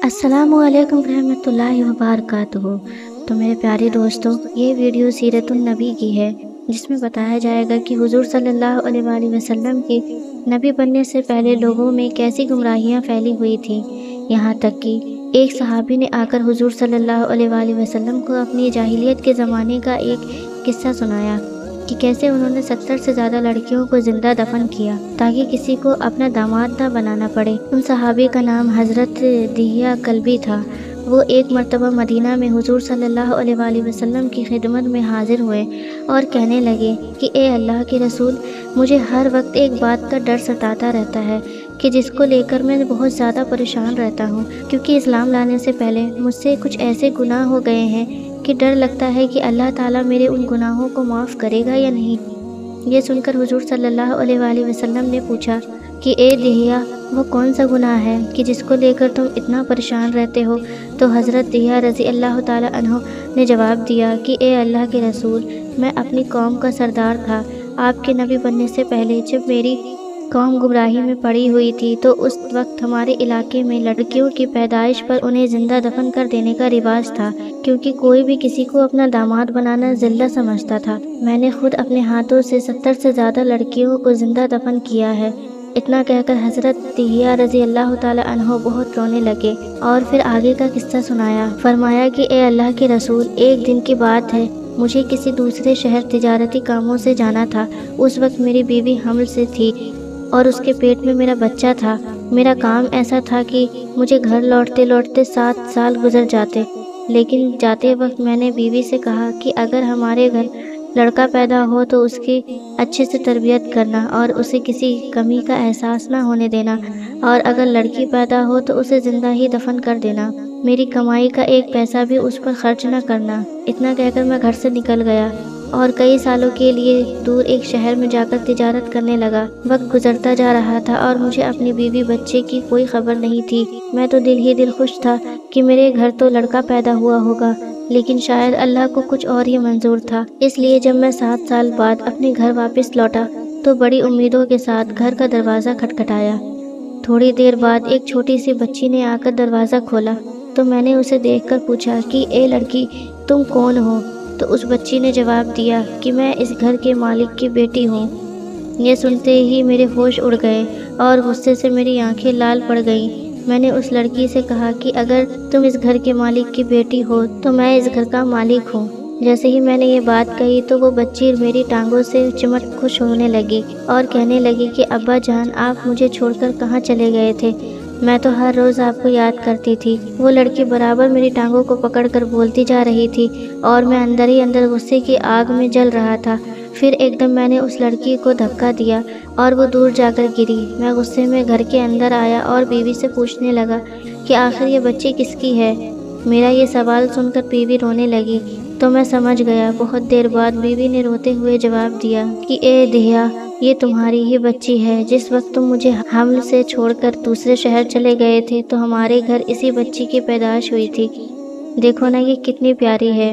السلام علیکم ورحمۃ اللہ وبرکاتہ۔ تو میرے پیارے دوستوں، یہ ویڈیو سیرت النبی کی ہے، جس میں بتایا جائے گا کہ حضور صلی اللہ علیہ وآلہ وسلم کے نبی بننے سے پہلے لوگوں میں کیسی گمراہیاں پھیلی ہوئی تھیں، یہاں تک کہ ایک صحابی نے آ کر حضور صلی اللہ علیہ وآلہ وسلم کو اپنی جاہلیت کے زمانے کا ایک قصہ سنایا کہ کیسے انہوں نے 70 سے زیادہ لڑکیوں کو زندہ دفن کیا تاکہ کسی کو اپنا داماد نہ بنانا پڑے۔ ان صحابی کا نام حضرت دہیہ کلبی تھا۔ وہ ایک مرتبہ مدینہ میں حضور صلی اللہ علیہ وآلہ وسلم کی خدمت میں حاضر ہوئے اور کہنے لگے کہ اے اللہ کے رسول، مجھے ہر وقت ایک بات کا ڈر ستاتا رہتا ہے کہ جس کو لے کر میں بہت زیادہ پریشان رہتا ہوں، کیونکہ اسلام لانے سے پہلے مجھ سے کچھ ایسے گناہ ہو گئے ہیں کہ ڈر لگتا ہے کہ اللہ تعالیٰ میرے ان گناہوں کو معاف کرے گا یا نہیں۔ یہ سن کر حضور صلی اللہ علیہ وآلہ وسلم نے پوچھا کہ اے دہیہ، وہ کون سا گناہ ہے کہ جس کو لے کر تم اتنا پریشان رہتے ہو؟ تو حضرت دہیہ رضی اللہ تعالیٰ عنہ نے جواب دیا کہ اے اللہ کے رسول، میں اپنی قوم کا سردار تھا۔ آپ کے نبی بننے سے پہلے جب میری قوم گمراہی میں پڑی ہوئی تھی تو اس وقت ہمارے علاقے میں لڑکیوں کی پیدائش پر انہیں زندہ دفن کر دینے کا رواج تھا، کیونکہ کوئی بھی کسی کو اپنا داماد بنانا ذلت سمجھتا تھا۔ میں نے خود اپنے ہاتھوں سے 70 سے زیادہ لڑکیوں کو زندہ دفن کیا ہے۔ اتنا کہہ کر حضرت دہیہ رضی اللہ تعالیٰ عنہ بہت رونے لگے اور پھر آگے کا قصہ سنایا۔ فرمایا کہ اے اللہ کے رسول، ایک دن کی بات ہے، مجھے کسی دوسرے شہر تجارتی کاموں سے جانا تھا۔ اس وقت میری بیوی حمل سے تھی اور اس کے پیٹ میں میرا بچہ تھا۔ میرا کام ایسا تھا کہ مجھے گھر لوٹتے لوٹتے 7 سال گزر جاتے، لیکن جاتے وقت میں نے بیوی سے کہا کہ اگر ہمارے گھر لڑکا پیدا ہو تو اس کی اچھے سے تربیت کرنا اور اسے کسی کمی کا احساس نہ ہونے دینا، اور اگر لڑکی پیدا ہو تو اسے زندہ ہی دفن کر دینا، میری کمائی کا ایک پیسہ بھی اس پر خرچ نہ کرنا۔ اتنا کہہ کر میں گھر سے نکل گیا اور کئی سالوں کے لیے دور ایک شہر میں جا کر تجارت کرنے لگا۔ وقت گزرتا جا رہا تھا اور مجھے اپنی بیوی بچے کی کوئی خبر نہیں تھی۔ میں تو دل ہی دل خوش تھا کہ میرے گھر تو لڑکا پیدا ہوا ہوگا، لیکن شاید اللہ کو کچھ اور ہی منظور تھا۔ اس لیے جب میں 7 سال بعد اپنے گھر واپس لوٹا تو بڑی امیدوں کے ساتھ گھر کا دروازہ کھٹکھٹایا۔ تھوڑی دیر بعد ایک چھوٹی سی بچی نے آ کر دروازہ کھولا تو میں نے اسے دیکھ کر پوچھا کہ اے لڑکی، تم کون ہو؟ تو اس بچی نے جواب دیا کہ میں اس گھر کے مالک کی بیٹی ہوں۔ یہ سنتے ہی میرے ہوش اڑ گئے اور غصے سے میری آنکھیں لال پڑ گئیں۔ میں نے اس لڑکی سے کہا کہ اگر تم اس گھر کے مالک کی بیٹی ہو تو میں اس گھر کا مالک ہوں۔ جیسے ہی میں نے یہ بات کہی تو وہ بچی میری ٹانگوں سے چمٹ خوش ہونے لگی اور کہنے لگی کہ ابا جان، آپ مجھے چھوڑ کر کہاں چلے گئے تھے؟ میں تو ہر روز آپ کو یاد کرتی تھی۔ وہ لڑکی برابر میری ٹانگوں کو پکڑ کر بولتی جا رہی تھی اور میں اندر ہی اندر غصے کی آگ میں جل رہا تھا۔ پھر ایک دم میں نے اس لڑکی کو دھکا دیا اور وہ دور جا کر گری۔ میں غصے میں گھر کے اندر آیا اور بیوی سے پوچھنے لگا کہ آخر یہ بچی کس کی ہے؟ میرا یہ سوال سن کر بیوی رونے لگی تو میں سمجھ گیا۔ بہت دیر بعد بیوی نے روتے ہوئے جواب دیا کہ اے دہیہ، یہ تمہاری ہی بچی ہے۔ جس وقت تم مجھے حمل سے چھوڑ کر دوسرے شہر چلے گئے تھے تو ہمارے گھر اسی بچی کی پیدائش ہوئی تھی۔ دیکھو نا یہ کتنی پیاری ہے۔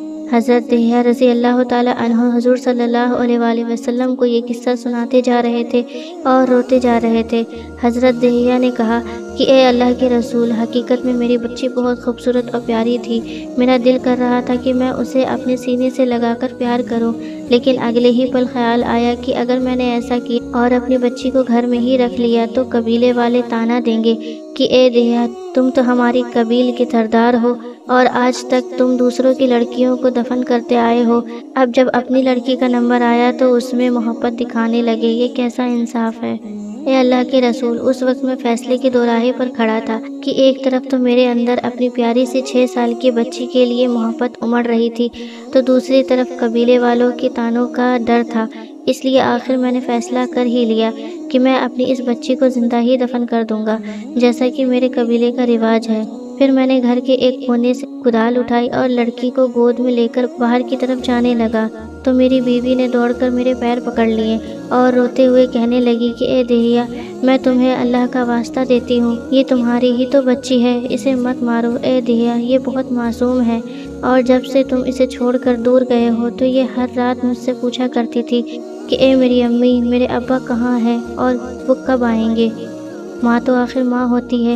حضرت دہیہ رضی اللہ تعالیٰ عنہ حضور صلی اللہ علیہ وآلہ وسلم کو یہ قصہ سناتے جا رہے تھے اور روتے جا رہے تھے۔ حضرت دہیہ نے کہا کہ اے اللہ کے رسول، حقیقت میں میری بچی بہت خوبصورت اور پیاری تھی۔ میرا دل کر رہا تھا کہ میں اسے اپنے سینے سے لگا کر پیار کروں، لیکن اگلے ہی پل خیال آیا کہ اگر میں نے ایسا کیا اور اپنی بچی کو گھر میں ہی رکھ لیا تو قبیلے والے طعنہ دیں گے کہ اے دہیہ، تم تو ہماری قبیل کے سردار ہو اور آج تک تم دوسروں کی لڑکیوں کو دفن کرتے آئے ہو۔ اب جب اپنی لڑکی کا نمبر آیا تو اس میں محبت دکھانے لگے، یہ کیسا انصاف ہے؟ اے اللہ کے رسول، اس وقت میں فیصلے کے دوراہے پر کھڑا تھا کہ ایک طرف تو میرے اندر اپنی پیاری سی 6 سال کی بچی کے لیے محبت امڑ رہی تھی تو دوسری طرف قبیلے والوں کے طعنوں کا ڈر تھا۔ اس لیے آخر میں نے فیصلہ کر ہی لیا کہ میں اپنی اس بچی کو زندہ ہی دفن کر دوں گا، جیسا کہ میرے قبیلے کا رواج ہے۔ پھر میں نے گھر کے ایک کونے سے کدال اٹھائی اور لڑکی کو گود میں لے کر باہر کی طرف جانے لگا تو میری بیوی نے دوڑ کر میرے پیر پکڑ لیے اور روتے ہوئے کہنے لگی کہ اے دہیہ، میں تمہیں اللہ کا واسطہ دیتی ہوں، یہ تمہاری ہی تو بچی ہے، اسے مت مارو۔ اے دہیہ، یہ بہت معصوم ہے اور جب سے تم اسے چھوڑ کر دور گئے ہو تو یہ ہر رات مجھ سے پوچھا کرتی تھی کہ اے میری امی، میرے ابا کہاں ہیں اور وہ کب آئیں گے؟ ماں تو آخر ماں ہوتی ہے۔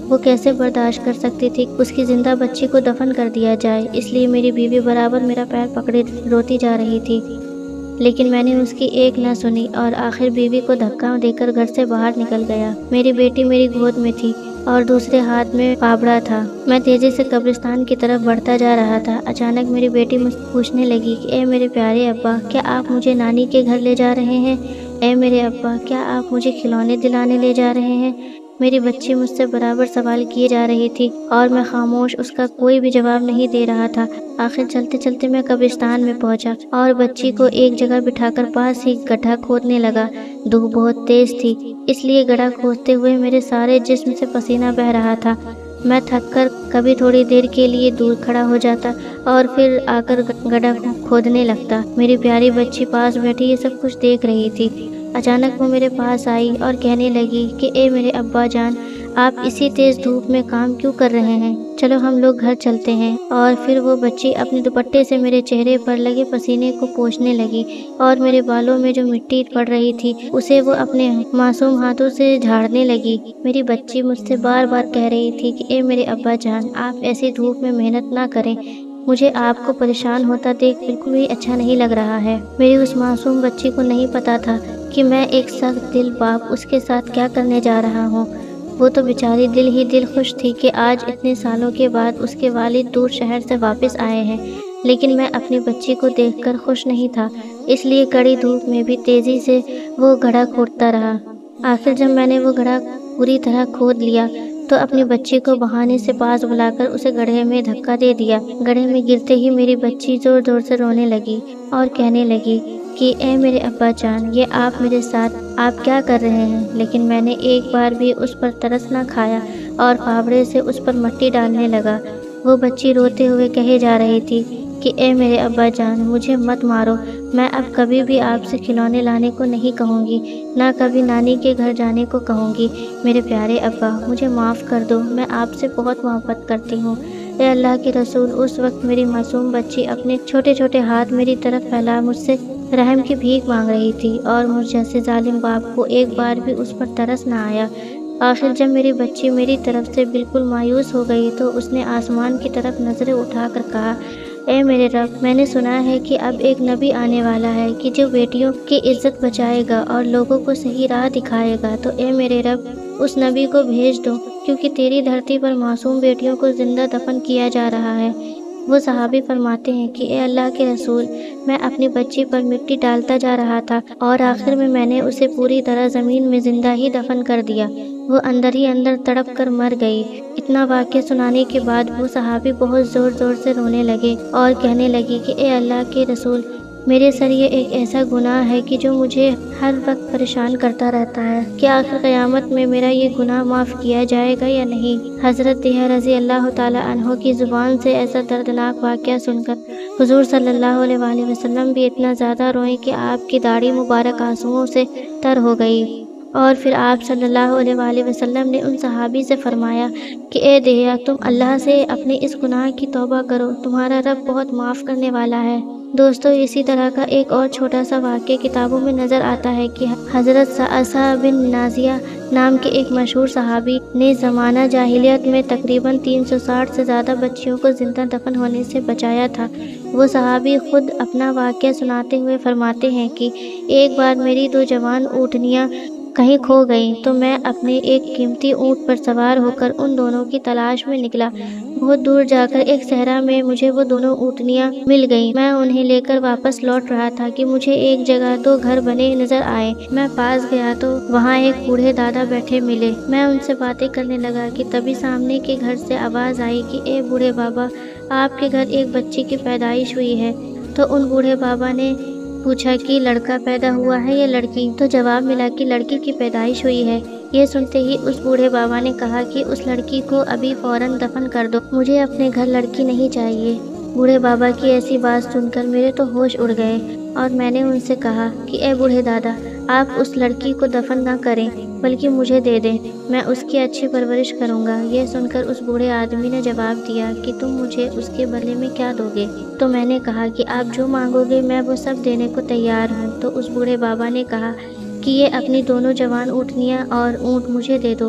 وہ کیسے برداشت کر سکتی تھی اس کی زندہ بچی کو دفن کر دیا جائے، اس لیے میری بیوی برابر میرا پیر پکڑے روتی جا رہی تھی، لیکن میں نے اس کی ایک نہ سنی اور آخر بیوی کو دھکا دے کر گھر سے باہر نکل گیا۔ میری بیٹی میری گود میں تھی اور دوسرے ہاتھ میں پابڑا تھا۔ میں تیزی سے قبرستان کی طرف بڑھتا جا رہا تھا۔ اچانک میری بیٹی مجھ سے پوچھنے لگی کہ اے میرے پیارے ابا، کیا آپ مجھے نانی کے گھر لے جا رہے ہیں؟ اے میرے ابا، کیا آپ مجھے کھلونے دلانے لے جا رہے ہیں؟ میری بچی مجھ سے برابر سوال کیے جا رہی تھی اور میں خاموش، اس کا کوئی بھی جواب نہیں دے رہا تھا۔ آخر چلتے چلتے میں قبرستان میں پہنچا اور بچی کو ایک جگہ بٹھا کر پاس ہی گڈھا کھودنے لگا۔ دھوپ بہت تیز تھی، اس لیے گڈھا کھودتے ہوئے میرے سارے جسم سے پسینہ بہہ رہا تھا۔ میں تھک کر کبھی تھوڑی دیر کے لیے دور کھڑا ہو جاتا اور پھر آ کر گڈھا کھودنے لگتا۔ میری پیاری بچی پاس بیٹھی یہ سب کچھ دیکھ رہی تھی۔ اچانک وہ میرے پاس آئی اور کہنے لگی کہ اے میرے ابا جان، آپ اسی تیز دھوپ میں کام کیوں کر رہے ہیں؟ چلو ہم لوگ گھر چلتے ہیں۔ اور پھر وہ بچی اپنے دوپٹے سے میرے چہرے پر لگے پسینے کو پوچھنے لگی اور میرے بالوں میں جو مٹی پڑ رہی تھی اسے وہ اپنے معصوم ہاتھوں سے جھاڑنے لگی۔ میری بچی مجھ سے بار بار کہہ رہی تھی کہ اے میرے ابا جان، آپ ایسی دھوپ میں محنت نہ کریں، مجھے آپ کو پریشان ہوتا دیکھ بالکل بھی اچھا نہیں لگ رہا ہے۔ میری اس معصوم بچی کو نہیں پتا تھا کہ میں ایک سخت دل باپ اس کے ساتھ کیا کرنے جا رہا ہوں۔ وہ تو بیچاری دل ہی دل خوش تھی کہ آج اتنے سالوں کے بعد اس کے والد دور شہر سے واپس آئے ہیں، لیکن میں اپنی بچی کو دیکھ کر خوش نہیں تھا، اس لیے کڑی دھوپ میں بھی تیزی سے وہ گڑھا کھودتا رہا۔ آخر جب میں نے وہ گڑھا پوری طرح کھود لیا تو اپنی بچی کو بہانے سے پاس بلا کر اسے گڑھے میں دھکا دے دیا۔ گڑھے میں گرتے ہی میری بچی زور زور سے رونے لگی اور کہنے لگی کہ اے میرے ابا جان، یہ آپ میرے ساتھ آپ کیا کر رہے ہیں؟ لیکن میں نے ایک بار بھی اس پر ترس نہ کھایا اور پھاوڑے سے اس پر مٹی ڈالنے لگا۔ وہ بچی روتے ہوئے کہے جا رہی تھی کہ اے میرے ابا جان، مجھے مت مارو، میں اب کبھی بھی آپ سے کھلونے لانے کو نہیں کہوں گی، نہ کبھی نانی کے گھر جانے کو کہوں گی۔ میرے پیارے ابا، مجھے معاف کر دو، میں آپ سے بہت محبت کرتی ہوں۔ اے اللہ کے رسول، اس وقت میری معصوم بچی اپنے چھوٹے چھوٹے ہاتھ میری طرف پھیلا مجھ سے رحم کی بھیک مانگ رہی تھی اور مجھ جیسے ظالم باپ کو ایک بار بھی اس پر ترس نہ آیا۔ آخر جب میری بچی میری طرف سے بالکل مایوس ہو گئی تو اس نے آسمان کی طرف نظریں اٹھا کر کہا، اے میرے رب، میں نے سنا ہے کہ اب ایک نبی آنے والا ہے کہ جو بیٹیوں کی عزت بچائے گا اور لوگوں کو صحیح راہ دکھائے گا، تو اے میرے رب، اس نبی کو بھیج دو، کیونکہ تیری دھرتی پر معصوم بیٹیوں کو زندہ دفن کیا جا رہا ہے۔ وہ صحابی فرماتے ہیں کہ اے اللہ کے رسول، میں اپنی بچی پر مٹی ڈالتا جا رہا تھا اور آخر میں نے اسے پوری طرح زمین میں زندہ ہی دفن کر دیا۔ وہ اندر ہی اندر تڑپ کر مر گئی۔ اتنا واقعہ سنانے کے بعد وہ صحابی بہت زور زور سے رونے لگے اور کہنے لگی کہ اے اللہ کے رسول، میرے سر یہ ایک ایسا گناہ ہے کہ جو مجھے ہر وقت پریشان کرتا رہتا ہے، کیا آخر قیامت میں میرا یہ گناہ معاف کیا جائے گا یا نہیں؟ حضرت طلحہ رضی اللہ تعالیٰ عنہ کی زبان سے ایسا دردناک واقعہ سن کر حضور صلی اللہ علیہ وآلہ وسلم بھی اتنا زیادہ روئے کہ آپ کی داڑھی مبارک آنسوؤں سے تر ہو گئی۔ اور پھر آپ صلی اللہ علیہ وآلہ وسلم نے ان صحابی سے فرمایا کہ اے دہیا، تم اللہ سے اپنے اس گناہ کی توبہ کرو، تمہارا رب بہت معاف کرنے والا ہے۔ دوستو، اسی طرح کا ایک اور چھوٹا سا واقعہ کتابوں میں نظر آتا ہے کہ حضرت صعصع بن نازیہ نام کے ایک مشہور صحابی نے زمانہ جاہلیت میں تقریباً 360 سے زیادہ بچیوں کو زندہ دفن ہونے سے بچایا تھا۔ وہ صحابی خود اپنا واقعہ سناتے ہوئے فرماتے ہیں کہ ایک بار میری 2 جوان اونٹنیاں کہیں کھو گئیں تو میں اپنے ایک قیمتی اونٹ پر سوار ہو کر ان دونوں کی تلاش میں نکلا۔ بہت دور جا کر ایک صحرا میں مجھے وہ دونوں اونٹنیاں مل گئیں۔ میں انہیں لے کر واپس لوٹ رہا تھا کہ مجھے ایک جگہ 2 گھر بنے نظر آئے۔ میں پاس گیا تو وہاں ایک بوڑھے دادا بیٹھے ملے۔ میں ان سے باتیں کرنے لگا کہ تبھی سامنے کے گھر سے آواز آئی کہ اے بوڑھے بابا، آپ کے گھر ایک بچی کی پیدائش ہوئی ہے۔ تو ان بوڑھے بابا نے پوچھا کہ لڑکا پیدا ہوا ہے یا لڑکی؟ تو جواب ملا کہ لڑکی کی پیدائش ہوئی ہے۔ یہ سنتے ہی اس بوڑھے بابا نے کہا کہ اس لڑکی کو ابھی فوراً دفن کر دو، مجھے اپنے گھر لڑکی نہیں چاہیے۔ بوڑھے بابا کی ایسی بات سن کر میرے تو ہوش اڑ گئے اور میں نے ان سے کہا کہ اے بوڑھے دادا، آپ اس لڑکی کو دفن نہ کریں بلکہ مجھے دے دیں، میں اس کی اچھی پرورش کروں گا۔ یہ سن کر اس بوڑھے آدمی نے جواب دیا کہ تم مجھے اس کے بدلے میں کیا دو گے؟ تو میں نے کہا کہ آپ جو مانگو گے میں وہ سب دینے کو تیار ہوں۔ تو اس بوڑھے بابا نے کہا کہ یہ اپنی دونوں جوان اونٹنیاں اور اونٹ مجھے دے دو۔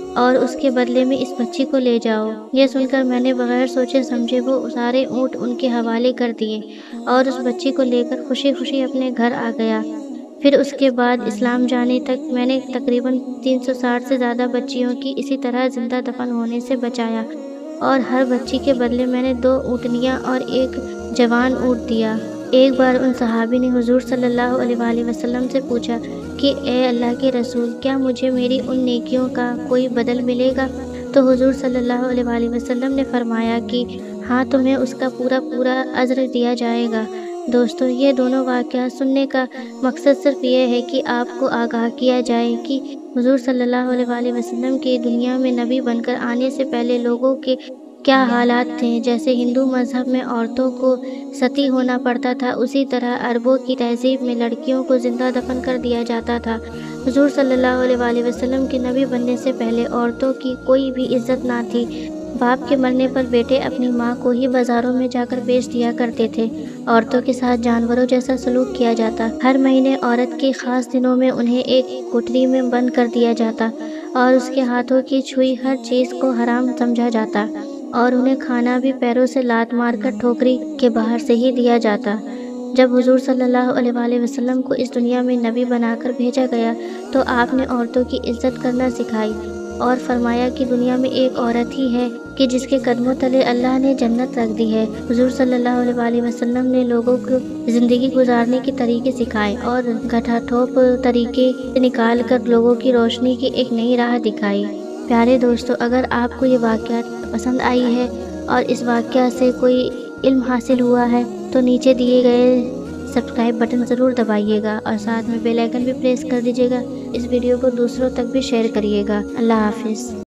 اور اس کے بدلے میں اس بچی کو لے جاؤ۔ یہ سن کر میں نے بغیر سوچے سمجھے وہ سارے اونٹ ان کے حوالے کر دیے اور اس بچی کو لے کر خوشی خوشی اپنے گھر آ گیا۔ پھر اس کے بعد اسلام جانے تک میں نے تقریباً 360 سے زیادہ بچیوں کی اسی طرح زندہ دفن ہونے سے بچایا، اور ہر بچی کے بدلے میں نے 2 اونٹنیاں اور ایک جوان اونٹ دیا۔ ایک بار ان صحابی نے حضور صلی اللہ علیہ وآلہ وسلم سے پوچھا کہ اے اللہ کے رسول، کیا مجھے میری ان نیکیوں کا کوئی بدل ملے گا؟ تو حضور صلی اللہ علیہ وآلہ وسلم نے فرمایا کہ ہاں، تمہیں اس کا پورا اجر دیا جائے گا۔ دوستو، یہ دونوں واقعات سننے کا مقصد صرف یہ ہے کہ آپ کو آگاہ کیا جائے کہ حضور صلی اللہ علیہ وآلہ وسلم کے دنیا میں نبی بن کر آنے سے پہلے لوگوں کے کیا حالات تھے۔ جیسے ہندو مذہب میں عورتوں کو ستی ہونا پڑتا تھا، اسی طرح عربوں کی تہذیب میں لڑکیوں کو زندہ دفن کر دیا جاتا تھا۔ حضور صلی اللہ علیہ وآلہ وسلم کے نبی بننے سے پہلے عورتوں کی کوئی بھی عزت نہ تھی۔ باپ کے مرنے پر بیٹے اپنی ماں کو ہی بازاروں میں جا کر بیچ دیا کرتے تھے۔ عورتوں کے ساتھ جانوروں جیسا سلوک کیا جاتا۔ ہر مہینے عورت کے خاص دنوں میں انہیں ایک کوٹری میں بند کر دیا جاتا اور اس کے ہاتھوں کی چھوئی ہر چیز کو حرام سمجھا جاتا، اور انہیں کھانا بھی پیروں سے لات مار کر ٹھوکری کے باہر سے ہی دیا جاتا۔ جب حضور صلی اللہ علیہ وآلہ وسلم کو اس دنیا میں نبی بنا کر بھیجا گیا تو آپ نے عورتوں کی عزت کرنا سکھائی اور فرمایا کہ دنیا میں ایک عورت ہی ہے کہ جس کے قدموں تلے اللہ نے جنت رکھ دی ہے۔ حضور صلی اللہ علیہ وآلہ وسلم نے لوگوں کو زندگی گزارنے کے طریقے سکھائے اور گٹھا ٹھوپ طریقے سے نکال کر لوگوں کی روشنی کی ایک نئی راہ دکھائی۔ پیارے دوستو، اگر آپ کو یہ واقعات پسند آئی ہے اور اس واقعہ سے کوئی علم حاصل ہوا ہے تو نیچے دیے گئے سبسکرائب بٹن ضرور دبائیے گا اور ساتھ میں بیل آئیکن بھی پریس کر دیجیے گا۔ اس ویڈیو کو دوسروں تک بھی شیئر کریے گا۔ اللہ حافظ۔